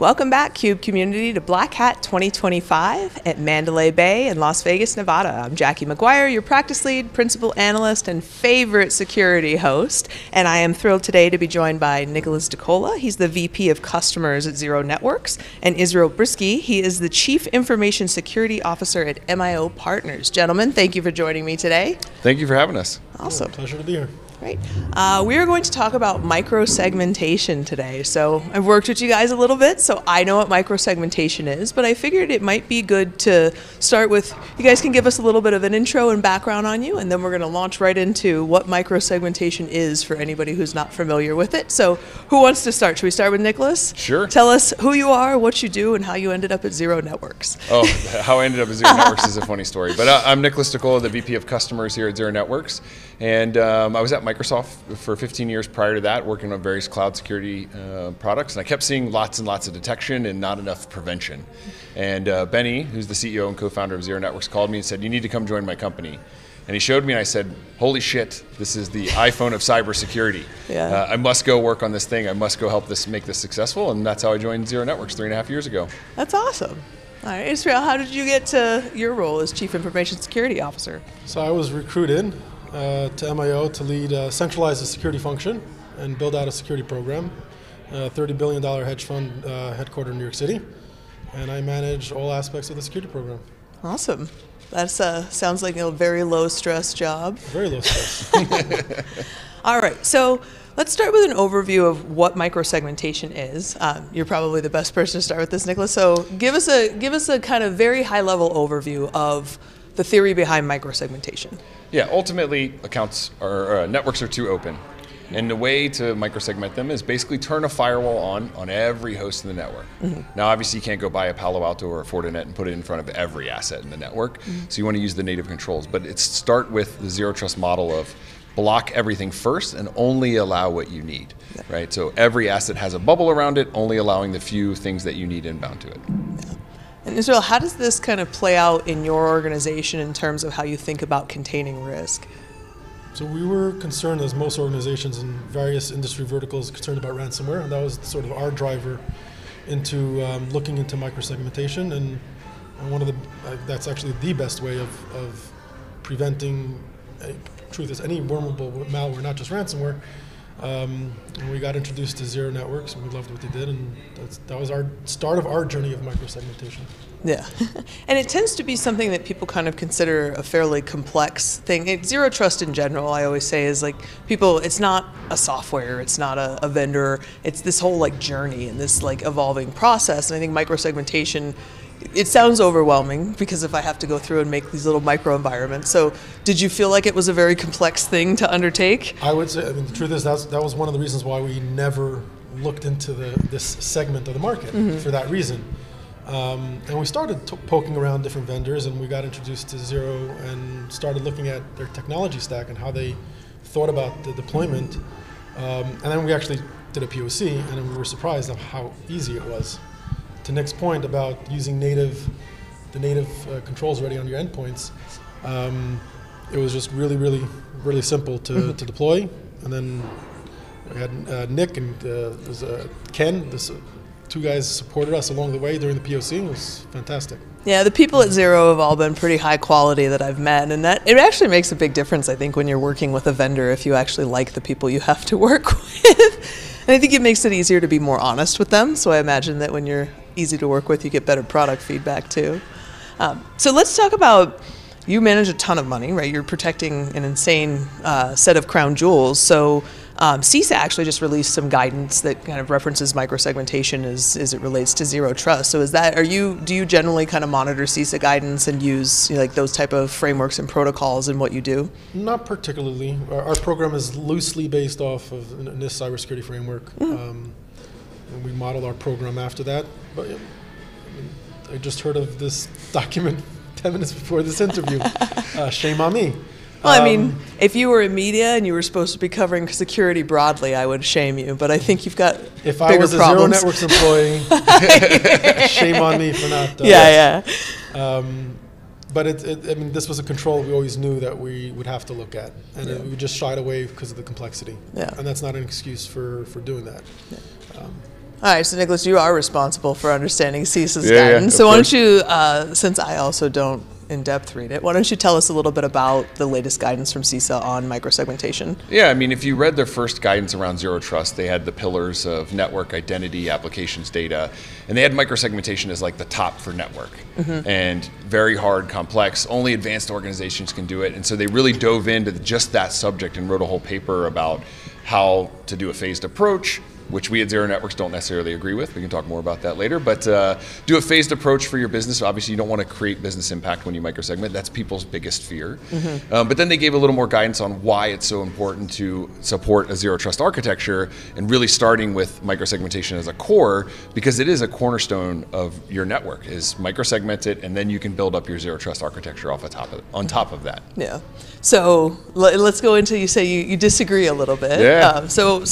Welcome back, CUBE community, to Black Hat 2025 at Mandalay Bay in Las Vegas, Nevada. I'm Jackie McGuire, your practice lead, principal analyst, and favorite security host. And I am thrilled today to be joined by Nicholas DiCola. He's the VP of Customers at Zero Networks. And Israel Bryski, he is the Chief Information Security Officer at MIO Partners. Gentlemen, thank you for joining me today. Thank you for having us. Awesome. Yeah, pleasure to be here. Great. We are going to talk about micro-segmentation today. So I've worked with you guys a little bit, so I know what micro-segmentation is, but I figured it might be good to start with, you guys can give us a little bit of an intro and background on you, and then we're going to launch right into what micro-segmentation is for anybody who's not familiar with it. So who wants to start? Should we start with Nicholas? Sure. Tell us who you are, what you do, and how you ended up at Zero Networks. Oh, how I ended up at Zero Networks is a funny story. But I'm Nicholas DiCola, the VP of Customers here at Zero Networks. And I was at Microsoft for 15 years prior to that, working on various cloud security products. And I kept seeing lots and lots of detection and not enough prevention. And Benny, who's the CEO and co-founder of Zero Networks, called me and said, "You need to come join my company." And he showed me and I said, "Holy shit, this is the iPhone of cybersecurity. Yeah. I must go work on this thing. I must go help make this successful." And that's how I joined Zero Networks 3.5 years ago. That's awesome. All right, Israel, how did you get to your role as Chief Information Security Officer? So I was recruited to MIO to lead centralize the security function and build out a security program. $30 billion hedge fund headquartered in New York City. And I manage all aspects of the security program. Awesome. That sounds like a very low stress job. Very low stress. All right, so let's start with an overview of what microsegmentation is. You're probably the best person to start with this, Nicholas. So give us a kind of very high level overview of the theory behind microsegmentation. Yeah, ultimately networks are too open. And the way to microsegment them is basically turn a firewall on every host in the network. Mm-hmm. Now, obviously, you can't go buy a Palo Alto or a Fortinet and put it in front of every asset in the network. Mm-hmm. So you want to use the native controls. But it's start with the zero trust model of block everything first and only allow what you need, yeah. Right? So every asset has a bubble around it, only allowing the few things that you need inbound to it. Yeah. And Israel, how does this kind of play out in your organization in terms of how you think about containing risk? So we were concerned, as most organizations in various industry verticals, concerned about ransomware, and that was sort of our driver into looking into microsegmentation. And one of the that's actually the best way of preventing. Truth is, any wormable malware, not just ransomware. And we got introduced to Zero Networks, and we loved what they did, and that was our start of our journey of microsegmentation. Yeah, and it tends to be something that people kind of consider a fairly complex thing. Zero trust in general, I always say, is like it's not a software, it's not a vendor, it's this whole like journey and this like evolving process. And I think microsegmentation, it sounds overwhelming because if I have to go through and make these little micro environments. So did you feel like it was a very complex thing to undertake? I would say, I mean, the truth is that was one of the reasons why we never looked into this segment of the market, mm-hmm. for that reason. And we started poking around different vendors, and we got introduced to Zero and started looking at their technology stack and how they thought about the deployment. And then we actually did a POC, and then we were surprised at how easy it was. To Nick's point about using the native controls already on your endpoints, it was just really, really, really simple to deploy. And then we had Nick and Ken. Two guys supported us along the way during the POC. It was fantastic. Yeah, the people at Zero have all been pretty high quality that I've met, and that it actually makes a big difference, I think, when you're working with a vendor, if you actually like the people you have to work with. And I think it makes it easier to be more honest with them. So I imagine that when you're easy to work with, you get better product feedback too. So let's talk about, you manage a ton of money, right? You're protecting an insane set of crown jewels. So CISA actually just released some guidance that kind of references microsegmentation as it relates to zero trust. So do you generally kind of monitor CISA guidance and use like those type of frameworks and protocols in what you do? Not particularly. Our program is loosely based off of this cybersecurity framework. Mm-hmm. And we model our program after that. But I just heard of this document 10 minutes before this interview. Shame on me. Well, I mean, if you were in media and you were supposed to be covering security broadly, I would shame you. But I think you've got if bigger I was a problems. Zero Networks employee, shame on me for not. Yeah. But I mean, this was a control we always knew that we would have to look at, and we just shied away because of the complexity. Yeah. And that's not an excuse for doing that. Yeah. All right, so Nicholas, you are responsible for understanding CISA's Yeah, guidance. of So why course. don't you, since I also don't in-depth read it, why don't you tell us a little bit about the latest guidance from CISA on microsegmentation? Yeah, I mean, if you read their first guidance around zero trust, they had the pillars of network, identity, applications, data, and they had microsegmentation as like the top for network. And very hard, complex, only advanced organizations can do it. And so they really dove into just that subject and wrote a whole paper about how to do a phased approach, which we at Zero Networks don't necessarily agree with. We can talk more about that later. But do a phased approach for your business. Obviously, you don't want to create business impact when you microsegment. That's people's biggest fear. But then they gave a little more guidance on why it's so important to support a zero trust architecture, and really starting with microsegmentation as a core, because it is a cornerstone of your network, is microsegment it, and then you can build up your zero trust architecture on top of that. Yeah. So let's go into, you say you disagree a little bit. Yeah.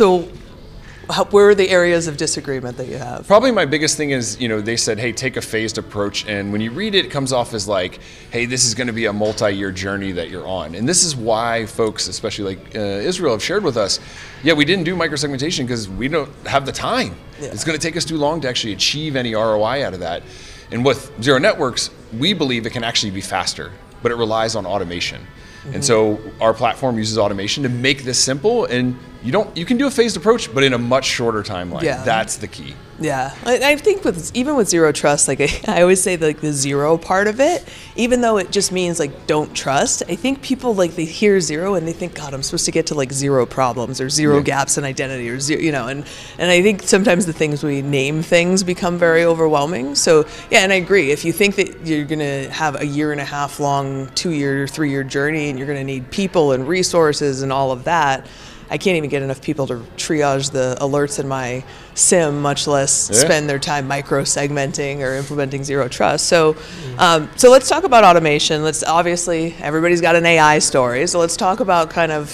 Where are the areas of disagreement that you have? Probably my biggest thing is, they said, hey, take a phased approach. And when you read it, it comes off as like, hey, this is going to be a multi-year journey that you're on. And this is why folks, especially like Israel, have shared with us, yeah, we didn't do microsegmentation because we don't have the time. Yeah. It's going to take us too long to actually achieve any ROI out of that. And with Zero Networks, we believe it can actually be faster, but it relies on automation. And so our platform uses automation to make this simple, and you can do a phased approach, but in a much shorter timeline. Yeah. That's the key. Yeah, I think even with zero trust, like I always say, like the zero part of it, even though it just means like don't trust, I think people like they hear zero and they think, God, I'm supposed to get to like zero problems or zero gaps in identity or zero, and I think sometimes the things we name things become very overwhelming. So yeah, and I agree. If you think that you're gonna have a 1.5 year long, 2-year, 3-year journey, and you're gonna need people and resources and all of that, I can't even get enough people to triage the alerts in my SIM, much less spend their time micro-segmenting or implementing zero trust. So, so let's talk about automation. Obviously, everybody's got an AI story. So let's talk about kind of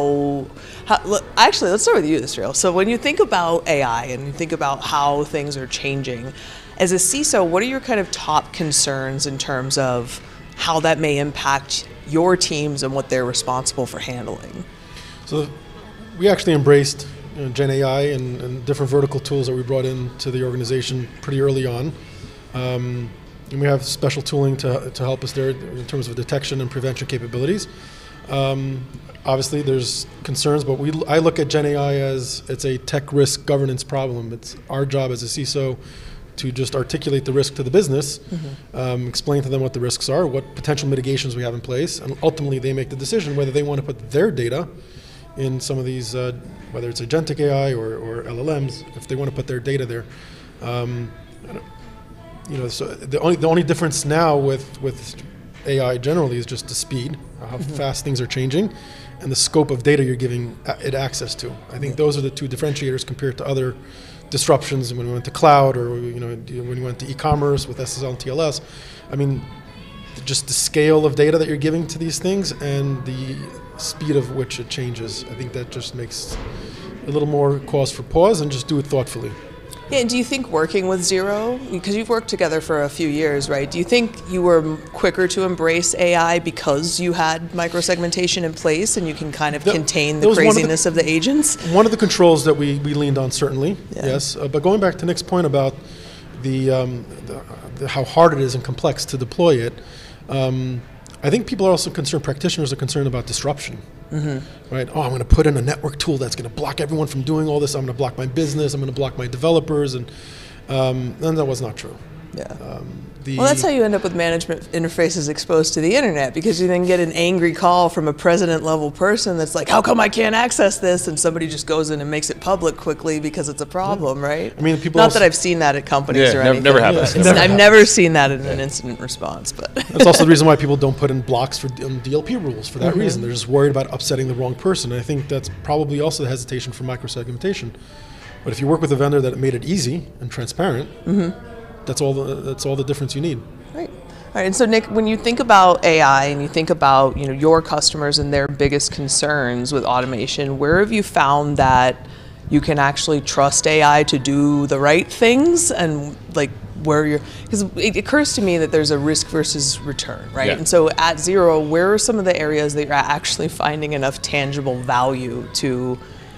actually, let's start with you, Israel. So when you think about AI and you think about how things are changing, as a CISO, what are your kind of top concerns in terms of how that may impact your teams and what they're responsible for handling? So we actually embraced Gen AI and different vertical tools that we brought into the organization pretty early on. And we have special tooling to help us there in terms of detection and prevention capabilities. Obviously, there's concerns, but I look at Gen AI as it's a tech risk governance problem. It's our job as a CISO to just articulate the risk to the business, explain to them what the risks are, what potential mitigations we have in place, and ultimately they make the decision whether they want to put their data in some of these, whether it's agentic AI or LLMs, if they want to put their data there. So the only difference now with AI generally is just the speed, how fast things are changing, and the scope of data you're giving it access to. I think those are the two differentiators compared to other disruptions when we went to cloud, or when we went to e-commerce with SSL and TLS. I mean, just the scale of data that you're giving to these things and the speed of which it changes. I think that just makes a little more cause for pause and just do it thoughtfully. Yeah, and do you think working with Zero, because you've worked together for a few years, right? Do you think you were quicker to embrace AI because you had microsegmentation in place and you can kind of contain the craziness of the agents? One of the controls that we leaned on, certainly, yes. But going back to Nick's point about the how hard it is and complex to deploy it, I think people are also concerned, practitioners are concerned about disruption, right? Oh, I'm going to put in a network tool that's going to block everyone from doing all this. I'm going to block my business. I'm going to block my developers, and that was not true. Yeah. Well, that's how you end up with management interfaces exposed to the internet, because you then get an angry call from a president level person that's like, how come I can't access this? And somebody just goes in and makes it public quickly because it's a problem, right? I mean, people not that I've seen that at companies or anything. Never happened. I've never seen that in an incident response. But that's also the reason why people don't put in blocks for DLP rules for that reason. They're just worried about upsetting the wrong person. And I think that's probably also the hesitation for microsegmentation. But if you work with a vendor that made it easy and transparent, that's all the difference you need. Right. All right. And so, Nick, when you think about AI and you think about your customers and their biggest concerns with automation, where have you found that you can actually trust AI to do the right things, and like where you're, because it occurs to me that there's a risk versus return, right? Yeah. And so at Zero, where are some of the areas that you're actually finding enough tangible value to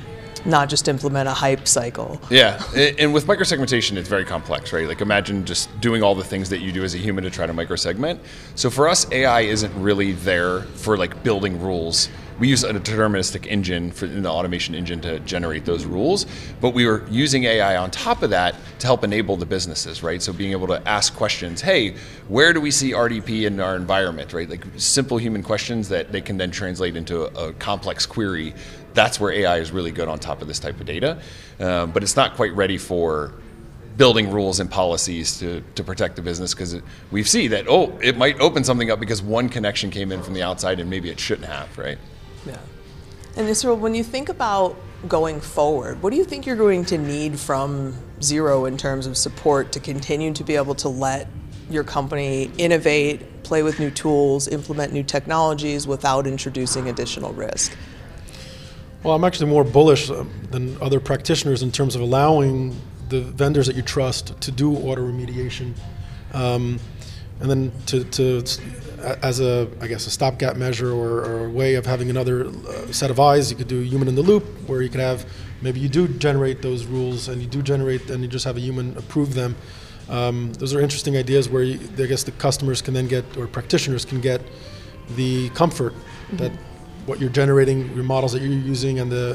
not just implement a hype cycle. Yeah, and with micro-segmentation, it's very complex, right? Like imagine just doing all the things that you do as a human to try to micro-segment. So for us, AI isn't really there for like building rules. We use a deterministic engine in the automation engine to generate those rules, but we were using AI on top of that to help enable the businesses, right? So being able to ask questions, hey, where do we see RDP in our environment, right? Like simple human questions that they can then translate into a complex query. That's where AI is really good on top of this type of data, but it's not quite ready for building rules and policies to protect the business, because we see that, oh, it might open something up because one connection came in from the outside and maybe it shouldn't have, right? Yeah. And Israel, when you think about going forward, what do you think you're going to need from Xero in terms of support to continue to be able to let your company innovate, play with new tools, implement new technologies without introducing additional risk? Well, I'm actually more bullish than other practitioners in terms of allowing the vendors that you trust to do auto-remediation, and then to as a, I guess, a stopgap measure or a way of having another set of eyes. You could do human in the loop, where you could have, maybe you do generate those rules and you just have a human approve them. Those are interesting ideas where I guess the customers can then get, or practitioners can get, the comfort that what you're generating, your models that you're using, and the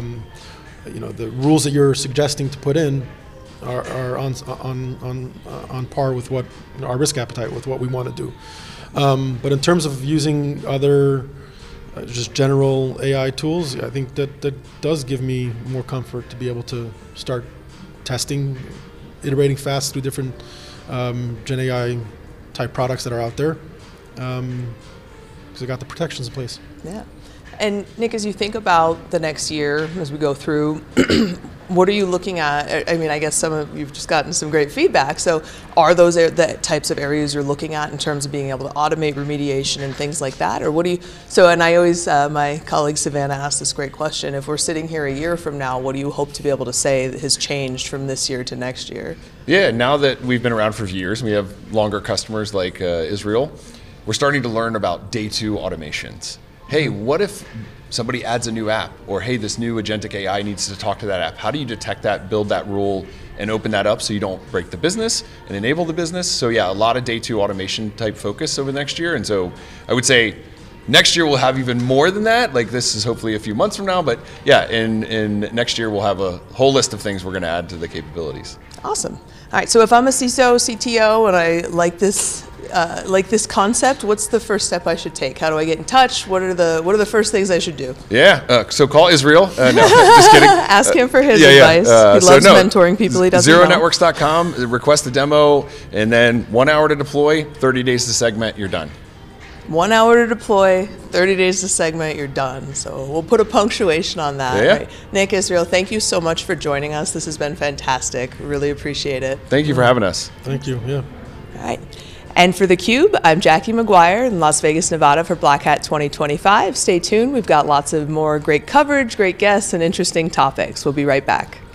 the rules that you're suggesting to put in are on par with what our risk appetite, with what we want to do. But in terms of using other just general AI tools, I think that does give me more comfort to be able to start testing, iterating fast through different Gen AI type products that are out there, because I got the protections in place. Yeah. And Nick, as you think about the next year, as we go through, what are you looking at? I mean, I guess you've just gotten some great feedback. So are those the types of areas you're looking at in terms of being able to automate remediation and things like that? Or what do you, and I always, my colleague Savannah asked this great question, if we're sitting here a year from now, what do you hope to be able to say that has changed from this year to next year? Yeah, now that we've been around for years, we have longer customers like Israel, we're starting to learn about day two automations. Hey, what if somebody adds a new app? Or hey, this new agentic AI needs to talk to that app. How do you detect that, build that rule, and open that up so you don't break the business and enable the business? So yeah, a lot of day two automation type focus over the next year. And so I would say next year we'll have even more than that. Like this is hopefully a few months from now, but yeah, in next year we'll have a whole list of things we're gonna add to the capabilities. Awesome. All right, so if I'm a CISO, CTO, and I like this concept, what's the first step I should take? How do I get in touch? What are the first things I should do? Yeah, so call Israel. No, just kidding. Ask him for his advice. He loves mentoring people he doesn't know. ZeroNetworks.com, request a demo, and then 1 hour to deploy, 30 days to segment, you're done. 1 hour to deploy, 30 days to segment, you're done. So we'll put a punctuation on that. Yeah. Right. Nick, Israel, thank you so much for joining us. This has been fantastic. Really appreciate it. Thank you for having us. Thank you, yeah. All right. And for theCUBE, I'm Jackie McGuire in Las Vegas, Nevada for Black Hat 2025. Stay tuned. We've got lots of more great coverage, great guests, and interesting topics. We'll be right back.